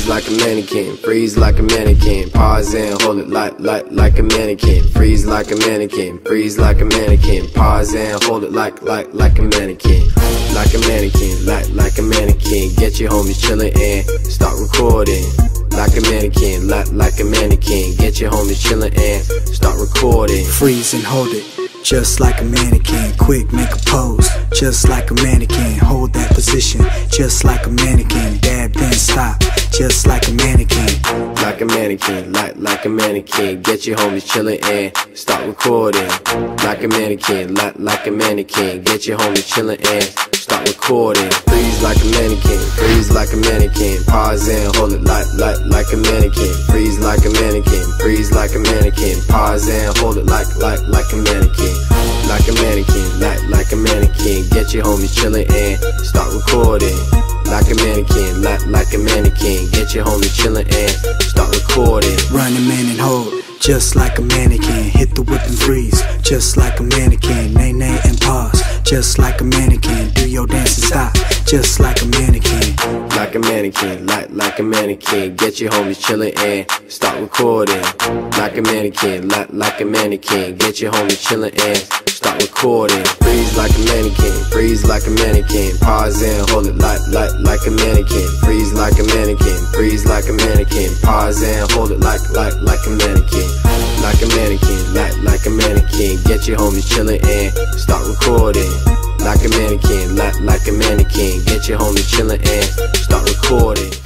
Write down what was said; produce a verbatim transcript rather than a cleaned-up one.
freeze like a mannequin, freeze like a mannequin, pause and hold it like, like, like a mannequin, freeze like a mannequin, freeze like a mannequin, pause and hold it like, like, like a mannequin, like a mannequin, like, like a mannequin, get your homies chillin' and start recording. Like a mannequin, like, like a mannequin, get your homies chillin' and start recording. Freeze and hold it, just like a mannequin. Quick, make a pose, just like a mannequin. Hold that position, just like a mannequin. Dab, then stop, just like a mannequin. Like a mannequin, like, like a mannequin, get your homies chillin' and start recording. Like a mannequin, like, like a mannequin, get your homies chillin' and start recording. Freeze like a mannequin, freeze like a mannequin, pause and hold it like, like, like a mannequin. Freeze like a mannequin, freeze like a mannequin, pause and hold it like, like, like a mannequin. Like a mannequin, like, like a mannequin, get your homies chillin' and start recording. Like a mannequin, like, like a mannequin, get your homies chillin' and start recording. Run a man and hold, just like a mannequin. Hit the whip and freeze, just like a mannequin. Nay, nay and pause, just like a mannequin. Do your dance and stop, just like a mannequin. Like a mannequin, like, like a mannequin, get your homies chillin' and start recording. Like a mannequin, like, like a mannequin, get your homies chillin' and start recording. Freeze like a mannequin, freeze like a mannequin, pause and hold it like, like, like a mannequin. Freeze like a mannequin, freeze like a mannequin, pause and hold it like, like, like a mannequin. Like a mannequin, like, like a mannequin, get your homies chillin' and start recording. Like a mannequin, like, like a mannequin, get your homies chillin' and start recording.